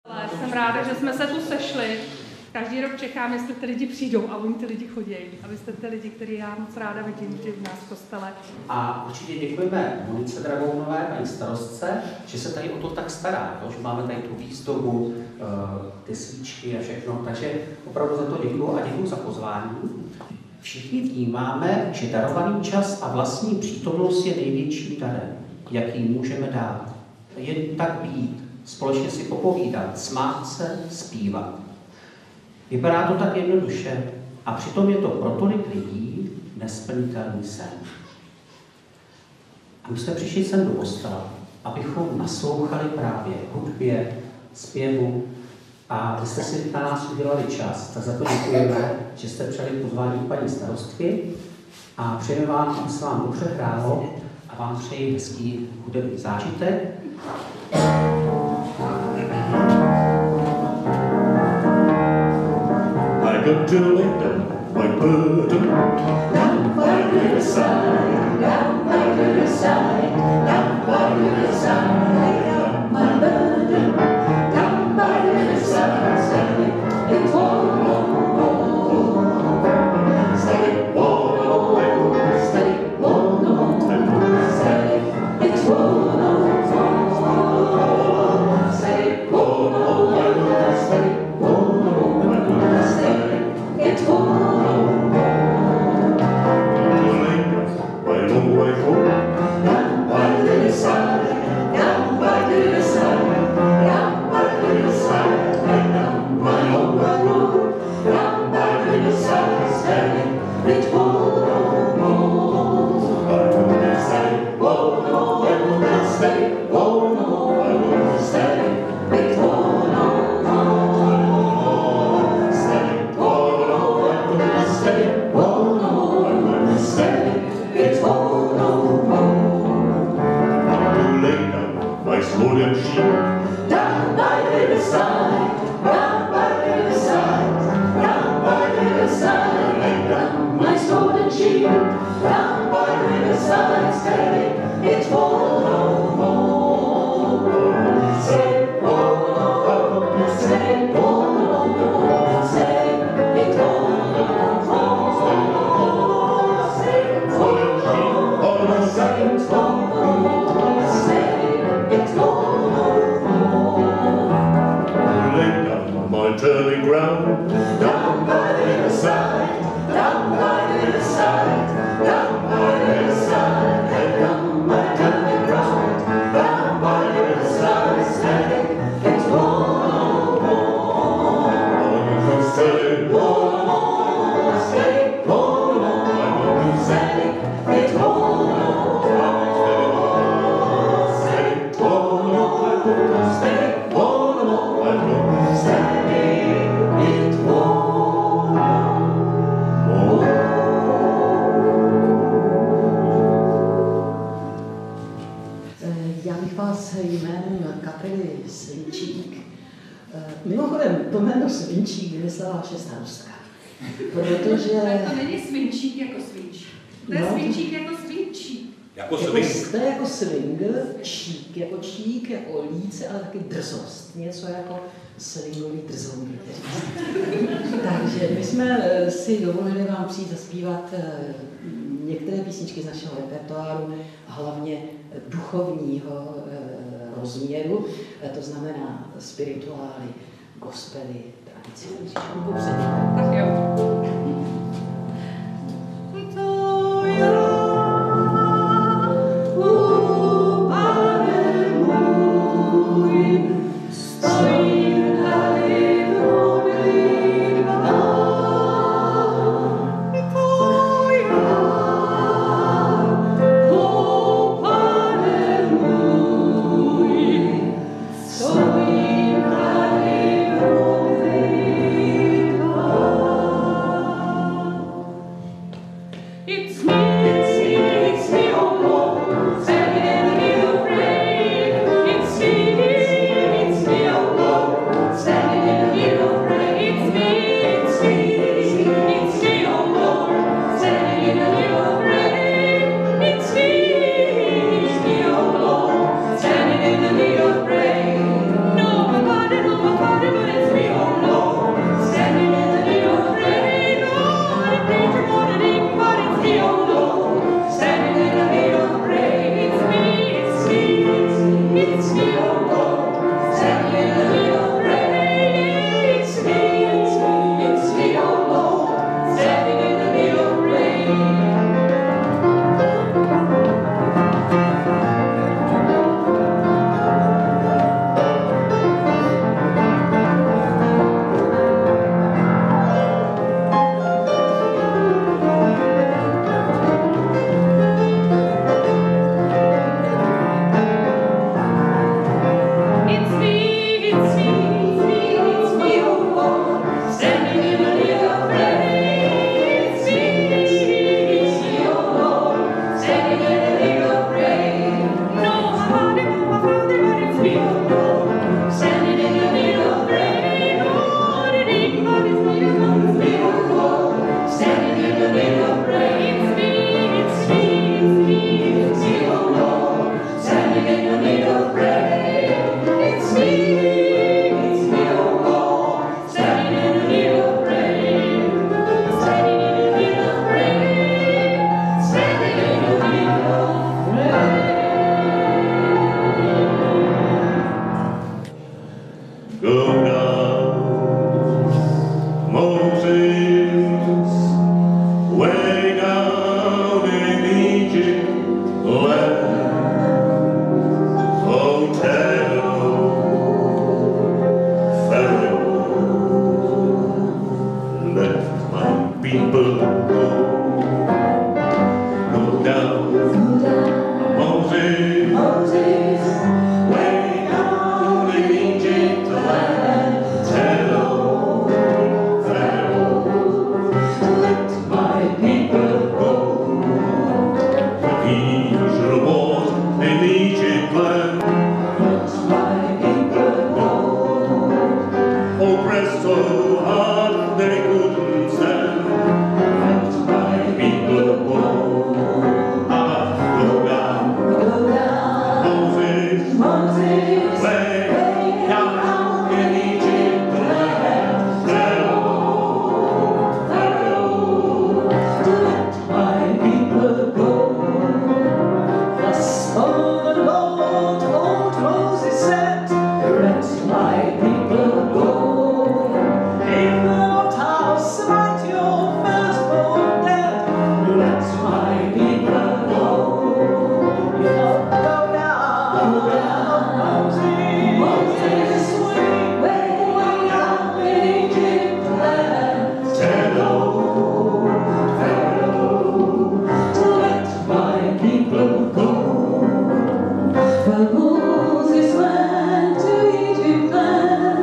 Jsem ráda, že jsme se tu sešli. Každý rok čekám, jestli ty lidi přijdou a oni ty lidi chodí. A vy jste ty lidi, který já moc ráda vidím v nás v kostele. A určitě děkujeme Monice Dragounové, paní starostce, že se tady o to tak stará, že máme tady tu výzdobu, ty svíčky a všechno. Takže opravdu za to děkuju a děkuju za pozvání. Všichni vnímáme, že darovaný čas a vlastní přítomnost je největším darem, jaký můžeme dát. Jen tak být, společně si popovídat, smát se, zpívat. Vypadá to tak jednoduše a přitom je to pro tolik lidí nesplnitelný sen. A my jsme přišli sem do kostela, abychom naslouchali právě hudbě, zpěvu a vy jste si na nás udělali čas. Tak za to děkujeme, že jste přijali pozvání paní starostky a přejeme vám, aby se vám dobře hrálo a vám přeji hezký hudební zážitek. I got to lay down my burden down by the side, down by the side, down by the side, down my burden down by the side, steady, it won't steady, won't steady, won't steady, it won't steady, won't steady, won't steady. It won't by long way home, down by the side, down by the side, down by the side, down by long way home, down by the side, steady, it won't steady, won't steady, won't steady, it won't Swollen sheep down by the side, down by the side, down by the side, lay down my swollen sheep down by the side, steady, it won't steady, won't steady, won't steady, it won't steady, swollen sheep on the second won't steady. My turning ground, down by the side, down by the side, down by the side, and down my turning ground, down by the side, steady, it won't steady, won't steady, won't steady, it won't steady, won't steady, won't steady. Jménem kapely Svinčík. Mimochodem, to jméno Svinčík vymyslela naše starostka. Protože... To není Svinčík jako Svinčík. To je Svinčík jako Svinčík. Jako swing. To je jako swing, čík, jako líce, ale taky drzost. Něco jako swingový drzoun. Takže my jsme si dovolili vám přijít zaspívat některé písničky z našeho repertoáru, hlavně duchovního rozměru, to znamená spirituály, gospely, tradici. Tak jo. It's me. Moses went to Egypt land.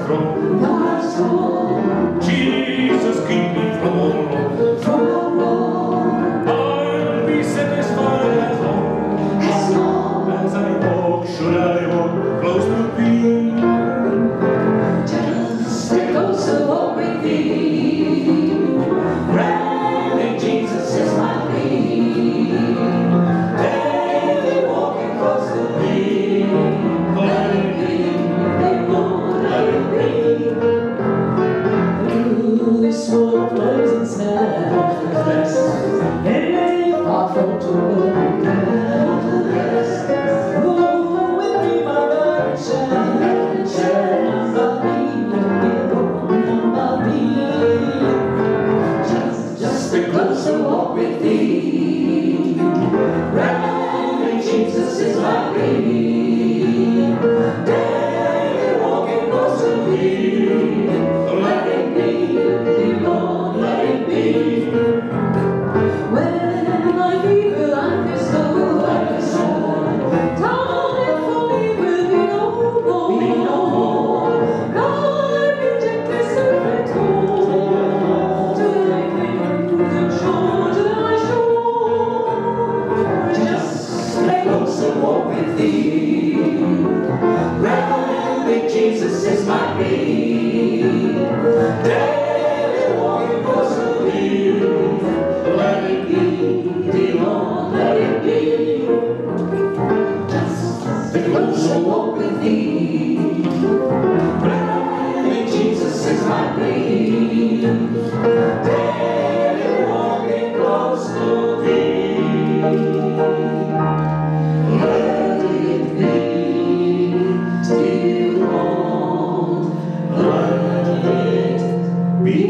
throne. Jesus, keep me from all wrong. I'll be satisfied as long as I walk, should I walk close to thee. Just a closer walk with thee. Granted, Jesus is my plea. Daily walking close to thee. Let it be, Lord, let it be. Through this world of noise and smell, and far from to just a closer walk with thee. Right, Jesus is my plea. Daily walking close to thee. Let it be, Lord, let it be. When I feel life is so, time for me will be no more. God rejected servant home, till I came to the shore, just a closer walk with thee. Right, Jesus is my plea. Daily walking close to thee. Let it be, dear Lord, let it be. Just a closer walk with thee. Right, Jesus is my plea. Daily walking close to thee. Let it be, dear Lord, let it be.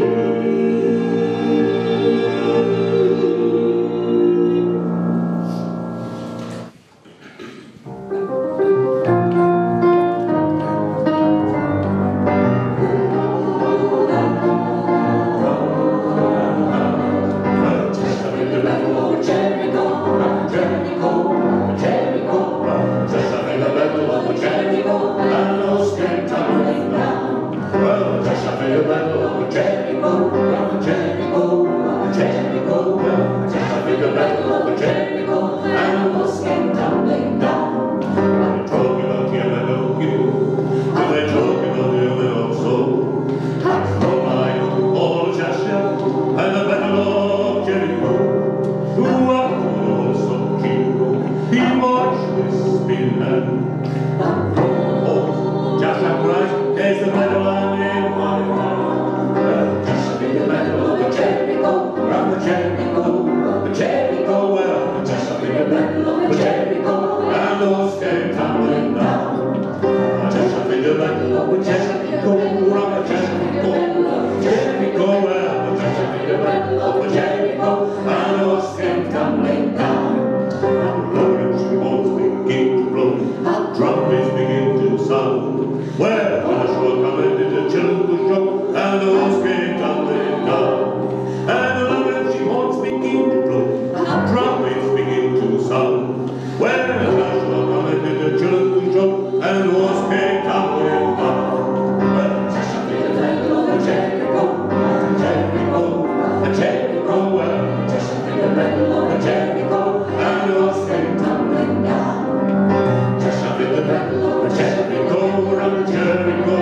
Jericho,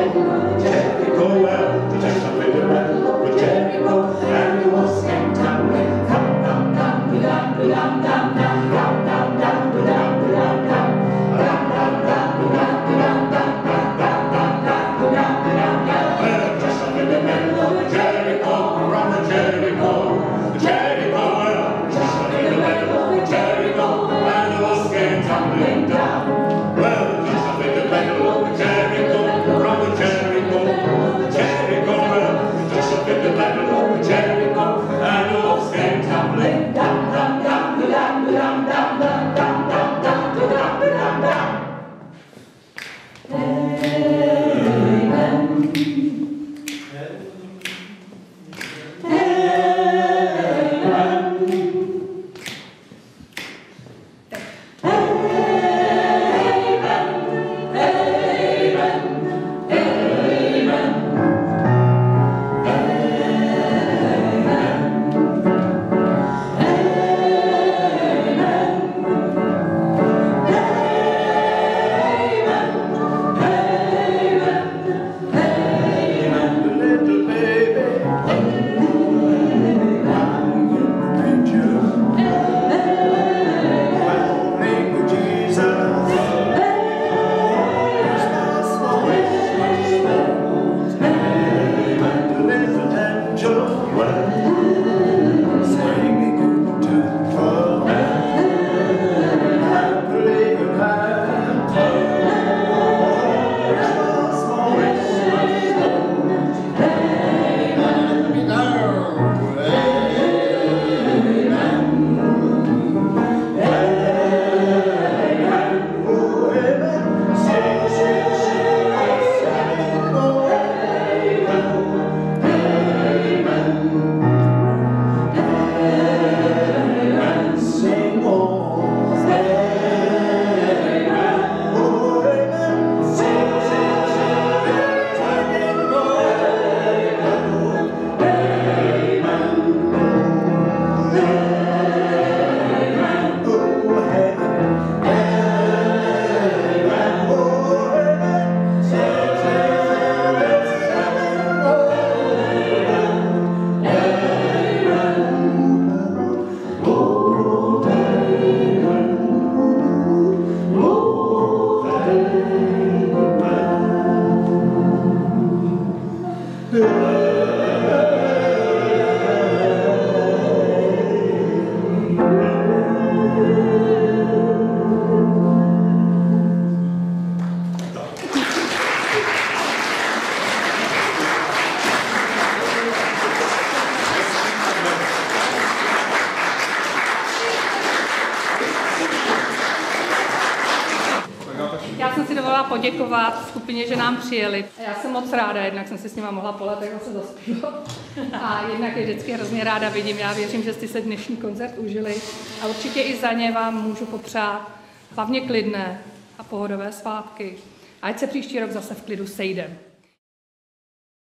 chtěla poděkovat skupině, že nám přijeli. Já jsem moc ráda, jednak jsem si s nima mohla poletek se zaspívat. A jednak je vždycky hrozně ráda vidím. Já věřím, že jste se dnešní koncert užili. A určitě i za ně vám můžu popřát hlavně klidné a pohodové svátky. A ať se příští rok zase v klidu sejdem.